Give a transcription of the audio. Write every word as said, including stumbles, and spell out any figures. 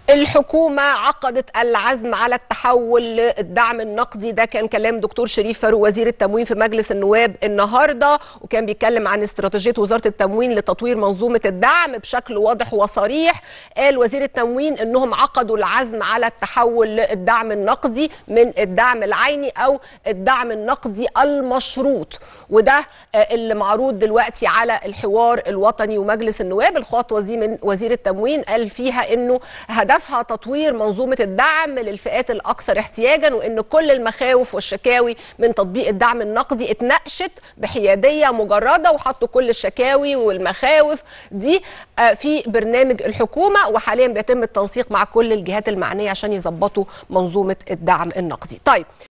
الحكومة عقدت العزم على التحول للدعم النقدي. ده كان كلام دكتور شريف فاروق وزير التموين في مجلس النواب النهارده، وكان بيتكلم عن استراتيجية وزارة التموين لتطوير منظومة الدعم بشكل واضح وصريح. قال وزير التموين انهم عقدوا العزم على التحول للدعم النقدي من الدعم العيني او الدعم النقدي المشروط، وده اللي معروض دلوقتي على الحوار الوطني ومجلس النواب. الخطوة دي من وزير التموين قال فيها انه هدفها تطوير منظومة الدعم للفئات الأكثر احتياجا، وإن كل المخاوف والشكاوي من تطبيق الدعم النقدي اتناقشت بحيادية مجردة، وحطوا كل الشكاوي والمخاوف دي في برنامج الحكومة، وحاليا بيتم التنسيق مع كل الجهات المعنية عشان يظبطوا منظومة الدعم النقدي. طيب